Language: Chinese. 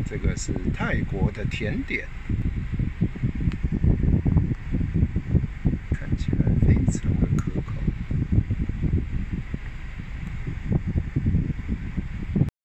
这个是泰国的甜点。